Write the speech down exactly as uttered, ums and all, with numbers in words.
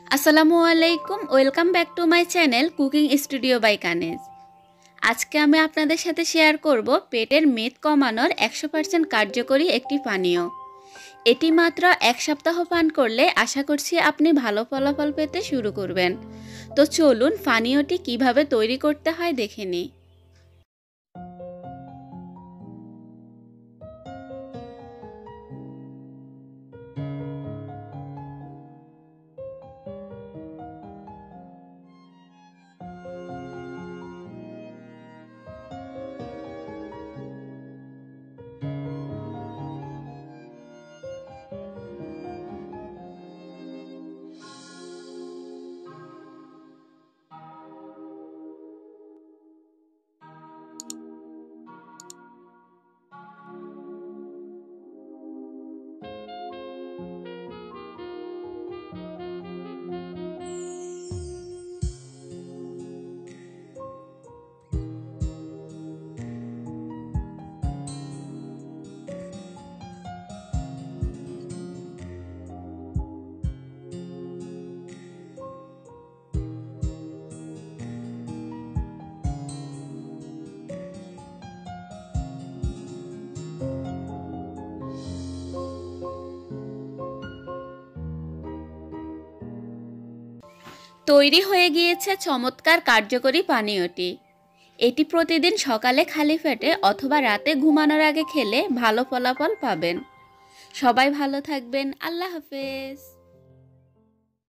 আসসালামু আলাইকুম, welcome back to my channel cooking studio by Kaneez. আজকে আমি আপনাদের সাথে শেয়ার করব পেটের মেদ কমানোর একশো পার্সেন্ট কার্যকরী একটি পানীয়। এটি মাত্র এক সপ্তাহ পান করলে আশা করছি আপনি ভালো ফলাফল পেতে শুরু করবেন। তো চলুন পানীয়টি কিভাবে তৈরি করতে হয় দেখে নিই। তৈরি হয়ে গিয়েছে চমৎকার কার্যকরী পানীয়টি। এটি প্রতিদিন সকালে খালি পেটে অথবা রাতে ঘুমানোর আগে খেলে ভালো ফলাফল পাবেন। সবাই ভালো থাকবেন। আল্লাহ হাফেজ।